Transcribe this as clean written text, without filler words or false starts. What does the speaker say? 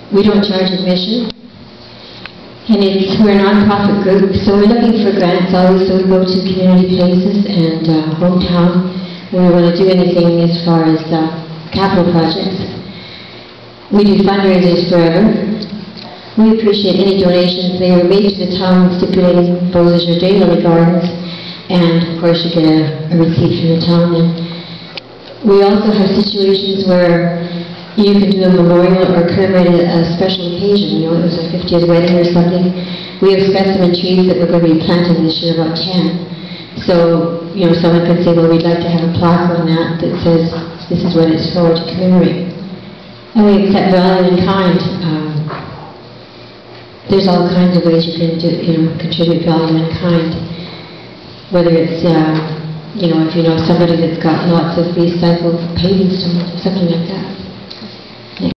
We don't charge admission. And we're a non-profit group, so we're looking for grants always, so we go to community places and hometown when we want to do anything as far as capital projects. We do fundraisers forever. We appreciate any donations. They are made to the town stipulating those as your daily gardens, and of course you get a receipt from the town. And we also have situations where you can do a memorial or commemorate a special occasion. You know, it was a 50th wedding or something. We have specimen trees that we're going to be planting this year, about 10. So, you know, someone could say, well, we'd like to have a plaque on that that says this is what it's for, to commemorate. And we accept value in kind. There's all kinds of ways you can do, you know, contribute value in kind. Whether it's, you know, if you know somebody that's got lots of recycled paving stones or something like that.